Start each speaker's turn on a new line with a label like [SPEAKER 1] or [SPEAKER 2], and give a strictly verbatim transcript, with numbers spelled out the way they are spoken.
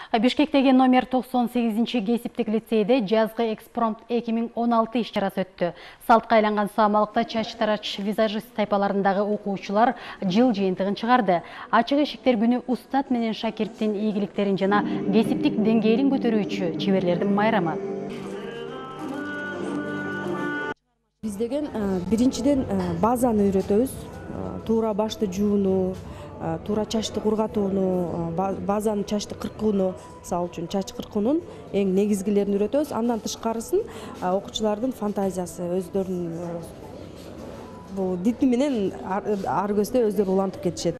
[SPEAKER 1] Бишкектеги номер токсон сегизинчи кесиптик лицейде жазгы экспромт эки миң он алты иш-чарасы өттү. Салтка айланган саамалыкта чач тарач визажист тайпаларындагы окуучулар жыл жыйынтыгын чыгарды. Ачык эшиктер күнү устат менен шакирттин ийгиликтерин жана кесиптик деңгээлин көтөрүүчү чеберлердин майрамы.
[SPEAKER 2] Биз деген биринчиден базаны үйрөтөбүз. Туура башты жууну, туура чачты кургатууну, базаны чачты кыркууну, мисалы үчүн чач кыркуунун эң негизгилерин үйрөтөбүз. Андан тышкарысын окуучулардын фантазиясы, өздөрүнүн бул дити менен ар көздө өздөрү улантып кетишет.